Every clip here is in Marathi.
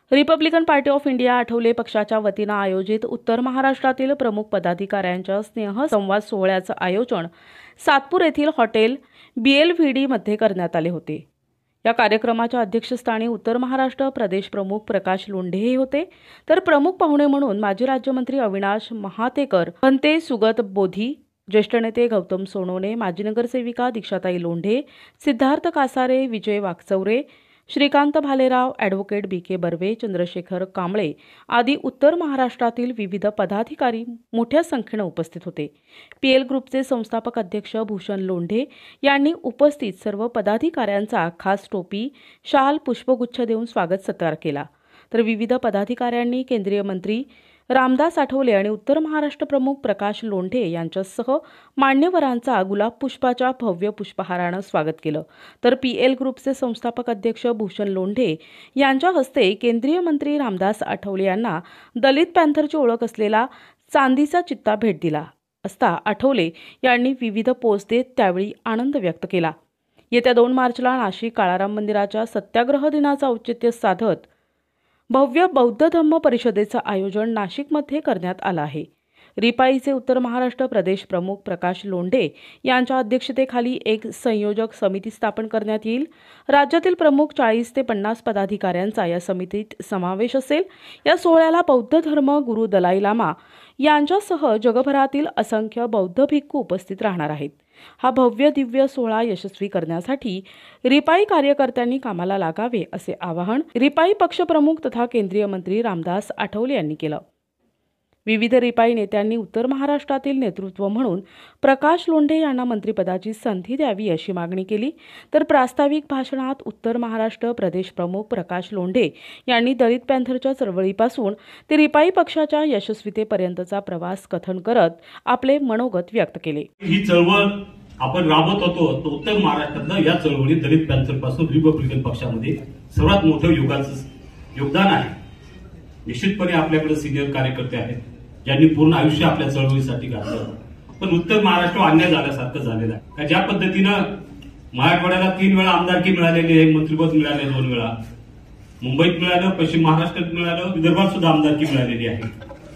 Republican Party of India Athawale पक्षाच्या वतीनं आयोजित उत्तर महाराष्ट्रातील प्रमुख पदाधिकाऱ्यांच्या स्नेहसंवाद सोहळ्याचं आयोजन सातपूर येथील हॉटेल BLVD मध्ये करण्यात आले होते। या कार्यक्रमाच्या अध्यक्षस्थानी उत्तर महाराष्ट्र प्रदेश प्रमुख प्रकाश लोंढे हे होते, तर प्रमुख पाहुणे म्हणून माजी राज्यमंत्री अविनाश महातेकर, भंते सुगत बोधी, ज्येष्ठ नेते गौतम सोनवणे, माजी नगरसेविका दीक्षाताई लोंढे, सिद्धार्थ कासारे, विजय वाकचौरे, श्रीकांत भालेराव, ॲडव्होकेट BK बर्वे, चंद्रशेखर कांबळे आदी उत्तर महाराष्ट्रातील विविध पदाधिकारी मोठ्या संख्येने उपस्थित होते। PL ग्रुपचे संस्थापक अध्यक्ष भूषण लोंढे यांनी उपस्थित सर्व पदाधिकाऱ्यांचा खास टोपी, शाल, पुष्पगुच्छ देऊन स्वागत सत्कार केला। तर विविध पदाधिकाऱ्यांनी केंद्रीय मंत्री रामदास आठवले आणि उत्तर महाराष्ट्र प्रमुख प्रकाश लोंढे यांच्यासह मान्यवरांचा गुलाब पुष्पाच्या भव्य पुष्पहारानं स्वागत केलं। तर PL ग्रुपचे संस्थापक अध्यक्ष भूषण लोंढे यांच्या हस्ते केंद्रीय मंत्री रामदास आठवले यांना दलित पॅंथरची ओळख असलेला चांदीचा चित्ता भेट दिला असता आठवले यांनी विविध पोज देत त्यावेळी आनंद व्यक्त केला। येत्या 2 मार्चला नाशिक काळाराम मंदिराच्या सत्याग्रह दिनाचं औचित्य साधत भव्य बौद्ध धम्म परिषदेचं आयोजन नाशिकमध्ये करण्यात आलं आहे। रिपाईचे उत्तर महाराष्ट्र प्रदेश प्रमुख प्रकाश लोंढे यांच्या अध्यक्षतेखाली एक संयोजक समिती स्थापन करण्यात येईल। राज्यातील प्रमुख 40 ते 50 पदाधिकाऱ्यांचा या समितीत समावेश असेल। या सोहळ्याला बौद्ध धर्म गुरु दलाई लामा यांच्यासह जगभरातील असंख्य बौद्ध भिक्खू उपस्थित राहणार आहेत। हा भव्य दिव्य सोहळा यशस्वी करण्यासाठी रिपाई कार्यकर्त्यांनी कामाला लागावे असे आवाहन रिपाई पक्षप्रमुख तथा केंद्रीय मंत्री रामदास आठवले यांनी केलं। विविध रिपाई नेत्यांनी उत्तर महाराष्ट्रातील नेतृत्व म्हणून प्रकाश लोंढे यांना मंत्रिपदाची संधी द्यावी अशी मागणी केली। तर प्रास्ताविक भाषणात उत्तर महाराष्ट्र प्रदेश प्रमुख प्रकाश लोंढे यांनी दलित पॅंथरच्या चळवळीपासून ते रिपाई पक्षाच्या यशस्वीतेपर्यंतचा प्रवास कथन करत आपले मनोगत व्यक्त केले। ही चळवळ आपण राबवत होतो तो उत्तर महाराष्ट्रातलं या चळवळीत दलित पॅंथर पासून रिपब्लिकन पक्षामध्ये सर्वात मोठं योगदान आहे। निश्चितपणे आपल्याकडे सिनियर कार्यकर्ते आहेत ज्यांनी पूर्ण आयुष्य आपल्या चळवळीसाठी घातलं, पण उत्तर महाराष्ट्र अन्याय झाल्यासारखं झालेलं आहे का ज्या पद्धतीनं मराठवाड्याला 3 वेळा आमदारकी मिळालेली आहे, मंत्रिपद मिळाले 2 वेळा, मुंबईत मिळालं, पश्चिम महाराष्ट्रात मिळालं, विदर्भात सुद्धा आमदारकी मिळालेली आहे।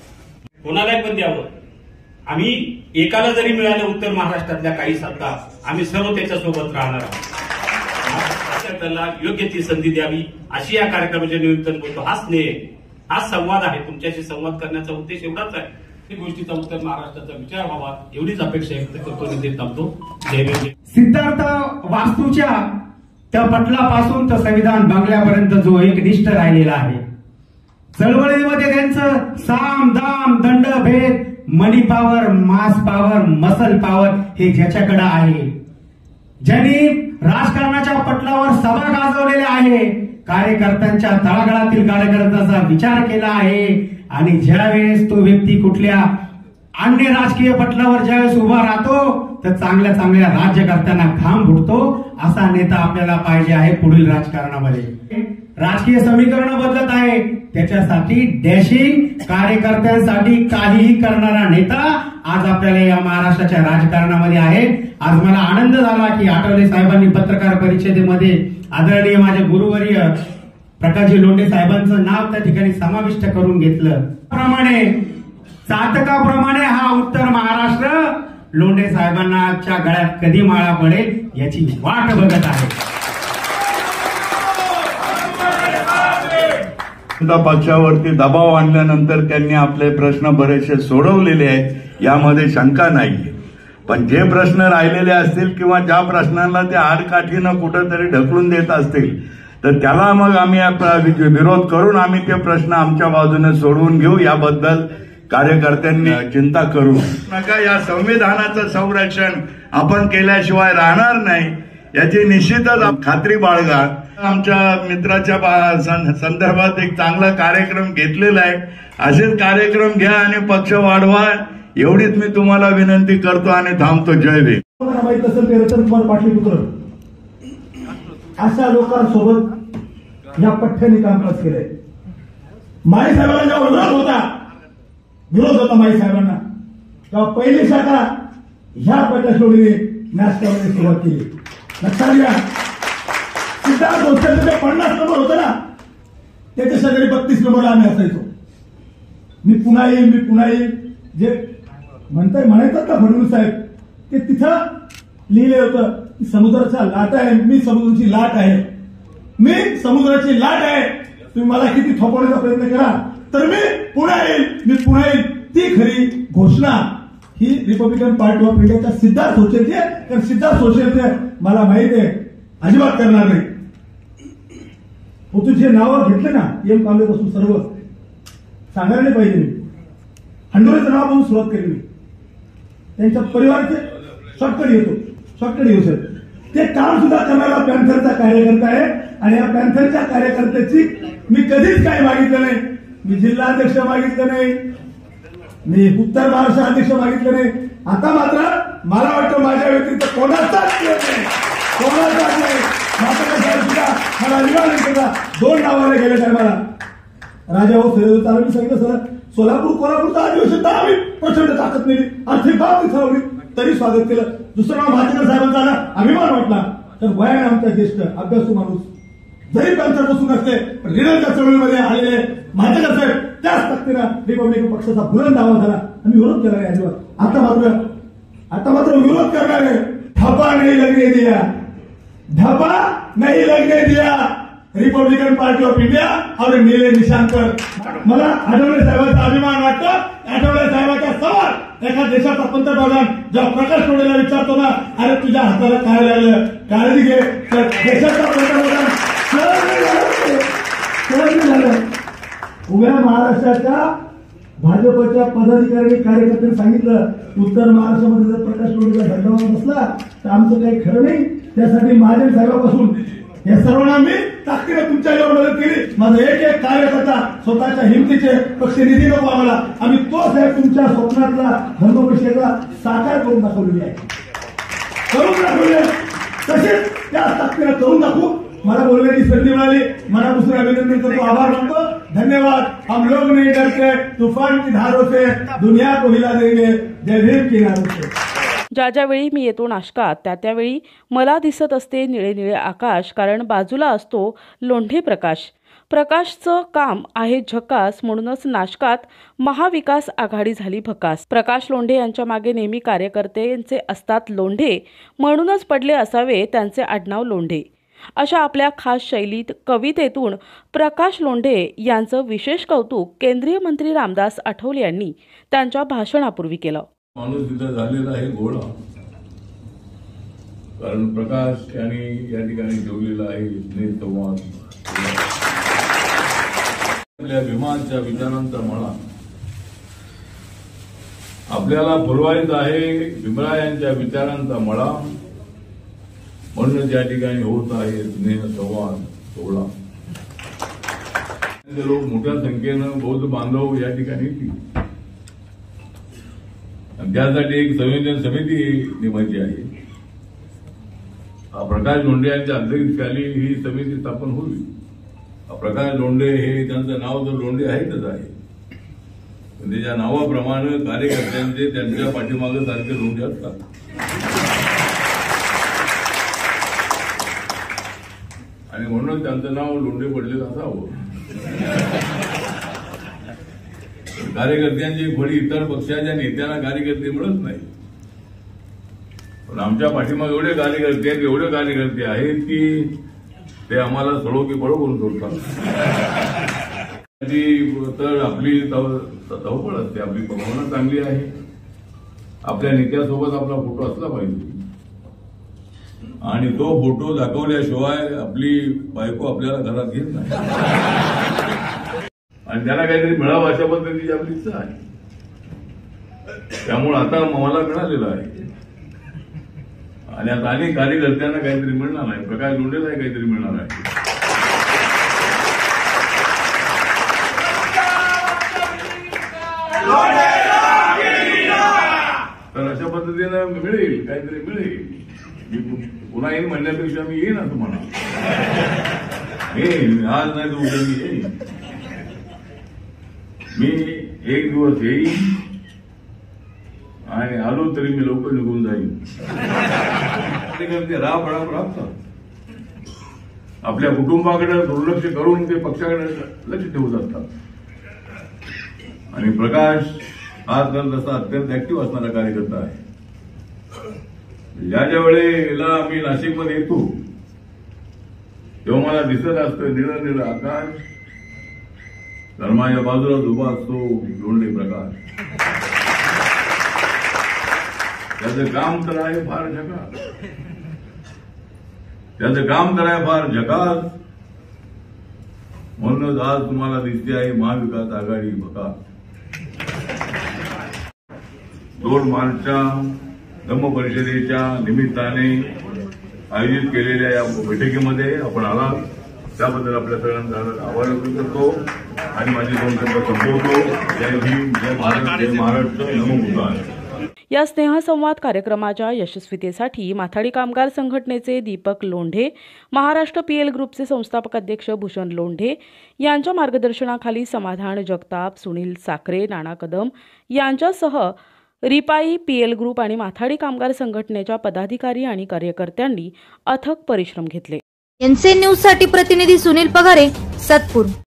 कोणालाही पण द्यावं, आम्ही एकाला जरी मिळालं उत्तर महाराष्ट्रातल्या काही सत्ता आम्ही सर्व त्याच्यासोबत राहणार आहोत। त्याला योग्य ती संधी द्यावी अशी या कार्यक्रमाच्या निमित्तानं बोलतो। हा स्नेह, हा संवाद आहे, तुमच्याशी संवाद करण्याचा उद्देश एवढाच आहे की गोष्टीचा उत्तर महाराष्ट्राचा विचार व्हावा एवढीच अपेक्षा व्यक्त करतो आणि ते थांबतो। जय हिंद। सिद्धार्थ वास्तूच्या त्या पटलापासून तर संविधान बंगल्यापर्यंत जो एक निष्ठ राहिलेला आहे, चळवळीमध्ये त्यांचं साम दाम दंड भेद, money power, mass power, muscle power हे ज्याच्याकडे आहे, ज्यांनी राजकारणाच्या पटलावर सभा गाजवलेल्या आहे, कार्यकर्त्यांच्या तळागाळातील कार्यकर्त्यांचा विचार केला आहे आणि ज्यावेळेस तो व्यक्ती कुठल्या अन्य राजकीय पटलावर ज्यावेळेस उभा राहतो तर चांगल्या चांगल्या राज्यकर्त्यांना घाम फुटतो असा नेता आपल्याला पाहिजे आहे। पुढील राजकारणामध्ये राजकीय समीकरण बदलत आहे, त्याच्यासाठी डॅशिंग कार्यकर्त्यांसाठी काहीही करणारा नेता आज आपल्याला या महाराष्ट्राच्या राजकारणामध्ये आहे। आज मला आनंद झाला की आठवले साहेबांनी पत्रकार परिषदेमध्ये आदरणीय माझे गुरुवर्य प्रकाशजी लोंढे साहेबांचं नाव त्या ठिकाणी समाविष्ट करून घेतलं। प्रमाणे चातकाप्रमाणे हा उत्तर महाराष्ट्र लोंढे साहेबांच्या गळ्यात कधी माळा पडेल याची वाट बघत आहे। पक्षावरती दबाव आणल्यानंतर त्यांनी आपले प्रश्न बरेचसे सोडवलेले आहेत, यामध्ये शंका नाहीये। पण जे प्रश्न राहिलेले असतील किंवा ज्या प्रश्नांना ते आडकाठीनं कुठंतरी ढकलून देत असतील तर त्याला मग आम्ही विरोध करून आम्ही ते प्रश्न आमच्या बाजूने सोडवून घेऊ, याबद्दल कार्यकर्त्यांनी चिंता करू नका। या संविधानाचं संरक्षण आपण केल्याशिवाय राहणार नाही याची निश्चितच खात्री बाळगा। आमच्या मित्राच्या संदर्भात एक चांगला कार्यक्रम घेतलेला आहे, असेच कार्यक्रम घ्या आणि पक्ष वाढवा एवढीच मी तुम्हाला विनंती करतो आणि थांबतो। जय भीम। पाटलीपुत्र अशा लोकांसोबत या पठ्ठ्याने कामकाज केलंय। माई साहेबांना जेव्हा विरोध होता माई साहेबांना, तेव्हा पहिली शाखा ह्या प्रकाश लोंढेने नाशकामध्ये सुरुवात केली। लक्षात घ्या, सिद्धार्थ संस्थेचं 50 नंबर होतं ना त्याच्या शेजारी 32 नंबरला आम्ही असायचो. मी पुन्हा येईल जे म्हणायचं ना फडणवीस साहेब, ते तिथं लिहिले होतं की समुद्राच्या लाट आहे, मी समुद्राची लाट आहे, मी समुद्राची लाट आहे. तुम्ही मला किती थोपवण्याचा प्रयत्न करा तर मी पुन्हा येईल. ती खरी घोषणा ही रिपब्लिकन पार्टी ऑफ इंडियाच्या सिद्धार्थ सोशलची आहे. कारण सिद्धार्थ सोशलचे मला माहिती आहे अजिबात करणार नाही. तुझे नावं घेतले ना एम कांबळेपासून सर्व सांगायला नाही पाहिजे. मी हंडोरेचं नाव म्हणून सुरुवात केली. त्यांच्या परिवाराचे शॉर्टकट येऊ सर. ते काम सुद्धा करणारा पॅन्थरचा कार्यकर्ता आहे. आणि या पॅन्थरच्या कार्यकर्त्याची मी कधीच काही मागितलं नाही. मी जिल्हाध्यक्ष मागितलं नाही, मी उत्तर महाराष्ट्र अध्यक्ष मागितलं नाही. आता मात्र मला वाटतं माझ्या व्यतिरिक्त कोणाचाच नाही. मला निवारण 2 नावाने गेले काय मला राजा हो सर मी सांगितलं सर सोलापूर कोल्हापूरचं अधिवेशन तर आम्ही प्रचंड ताकद नेली, आर्थिक बाब ठरवली, तरी स्वागत केलं. दुसरं नाव भाजकर साहेबांचा आला, अभिमान वाटला. तर वयाने आमचा ज्येष्ठ अभ्यासू माणूस जरी पॅन्थर बसून असते पण रिडलच्या चळवळीमध्ये आलेले भाजकर साहेब त्याच ताकदीनं रिपब्लिकन पक्षाचा बुलंद आवाज झाला. आम्ही विरोध केला आहे. आता मात्र विरोध करणार आहे. ढापा नहीं लगने दिया रिपब्लिकन पार्टी ऑफ इंडिया और नीले निशान पर. मला आठवले साहेबांचा अभिमान वाटतो. आठवले साहेबांच्या समोर एका देशाचा पंतप्रधान जेव्हा प्रकाश लोढेला विचारतो ना, अरे तुझ्या हाताला काय लागलं, काळजी घे, तर देशाचा पंतप्रधान झालं. उभ्या महाराष्ट्राच्या भाजपच्या पदाधिकारी कार्यकर्त्यांनी सांगितलं उत्तर महाराष्ट्रामध्ये जर प्रकाश लोढेचा धंडावर बसला तर आमचं काही खरं नाही. त्यासाठी महाजन साहेबांपासून या सर्वांना मी ताकदीने तुमच्या यावर मदत केली. माझा एक कार्यकर्ता स्वतःच्या हिमतीचे पक्ष निधी नको आम्हाला, आम्ही तो साहेब तुमच्या स्वप्नातला धर्मपरिषदेला साकार करून दाखवलेली आहे. तसेच त्या ताकदीने करून दाखवू. मला बोलण्याची संधी मिळाली, मनापासून अभिनंदन करतो, आभार मानतो. धन्यवाद. हम लोग नहीं डरते तूफान की धारों से, दुनिया को हिला देंगे जय भीम की नारों से. ज्यावेळी मी येतो नाशकात त्यावेळी मला दिसत असते निळे निळे आकाश, कारण बाजूला असतो लोंढे प्रकाश. प्रकाशचं काम आहे झकास, म्हणूनच नाशकात महाविकास आघाडी झाली भकास. प्रकाश लोंढे यांच्या मागे नेहमी कार्यकर्त्यांचे असतात लोंढे, म्हणूनच पडले असावे त्यांचे आडनाव लोंढे. अशा आपल्या खास शैलीत कवितेतून प्रकाश लोंढे यांचं विशेष कौतुक केंद्रीय मंत्री रामदास आठवले यांनी त्यांच्या भाषणापूर्वी केलं. माणूस तिथं झालेला आहे गोळा, कारण प्रकाश यांनी या ठिकाणी ठेवलेला आहे स्नेहसंवाद. आपल्या भीमांच्या विचारांचा मळा आपल्याला फुलवायचा आहे, भीमरायांच्या विचारांचा मळा, म्हणूनच या ठिकाणी होत आहे स्नेहसंवाद सोहळा. लोक मोठ्या संख्येनं बौद्ध बांधव या ठिकाणी येतील. त्यासाठी एक संयोजन समिती नेमायची आहे. प्रकाश लोंढे यांच्या अध्यक्षतेखाली ही समिती स्थापन होईल. प्रकाश लोंढे हे त्यांचं नाव तर लोंढे आहेतच आहे, पण त्याच्या नावाप्रमाणे कार्यकर्त्यांचे त्यांच्या पाठीमागे सारखे लोंढे असतात. आणि म्हणून त्यांचं नाव लोंढे पडलेलं असावं. कार्यकर्त्यांची फळी इतर पक्षाच्या नेत्यांना कार्यकर्ते मिळत नाही, पण आमच्या पाठीमागे एवढे कार्यकर्ते आहेत की ते आम्हाला सळो की पळो करून सोडतात. तर आपली धावपळ असते, आपली भावना चांगली आहे. आपल्या नेत्यासोबत आपला फोटो असला पाहिजे, आणि तो फोटो दाखवल्याशिवाय आपली बायको आपल्याला घरात घेत नाही. आणि त्यांना काहीतरी मिळावं अशा पद्धतीची आपली इच्छा आहे. त्यामुळे आता मला मिळालेलं आहे, आणि आता अनेक कार्यकर्त्यांना काहीतरी मिळणार आहे. प्रकाश लोंढेला काहीतरी मिळणार आहे. तर अशा पद्धतीनं मिळेल, काहीतरी मिळेल. पुन्हा येईन म्हणण्यापेक्षा मी येईन ना तुम्हाला. येईन, आज नाही तर उद्या मी येईन. मी एक दिवस येईन, आणि आलो तरी मी लवकर निघून जाईन. राब राबतात. आपल्या कुटुंबाकडे दुर्लक्ष करून ते पक्षाकडे लक्ष ठेवत असतात. आणि प्रकाश हा तर तसा अत्यंत ऍक्टिव्ह असणारा कार्यकर्ता आहे. ज्या वेळेला मी नाशिकमध्ये येतो तेव्हा मला दिसत असतं निळं निळं आकाश, तर माझ्या बाजूला उभा असतो लोंढे प्रकाश. त्याचं काम तर आहे फार झकास, त्याचं काम तर आहे फार झकास. म्हणूनच आज तुम्हाला दिसते आहे महाविकास आघाडी भकास. 2 मार्चच्या धम्म परिषदेच्या निमित्ताने आयोजित केलेल्या या बैठकीमध्ये आपण आलात त्याबद्दल आपल्या सगळ्यांचा आभार व्यक्त करतो आणि माझे 2 शब्द संपवतो. जय भीम, जय भारत, जय महाराष्ट्र, नमो बुद्धाय. या स्नेहसंवाद कार्यक्रमाच्या यशस्वीतेसाठी माथाडी कामगार संघटनेचे दीपक लोंढे, महाराष्ट्र पीएल ग्रुपचे संस्थापक अध्यक्ष भूषण लोंढे यांच्या मार्गदर्शनाखाली समाधान जगताप, सुनील साखरे, नाना कदम यांच्यासह रिपाई, पीएल ग्रुप आणि माथाडी कामगार संघटनेच्या पदाधिकारी आणि कार्यकर्त्यांनी अथक परिश्रम घेतले. एनसीएन न्यूज साठी प्रतिनिधी सुनील पगारे, सातपूर.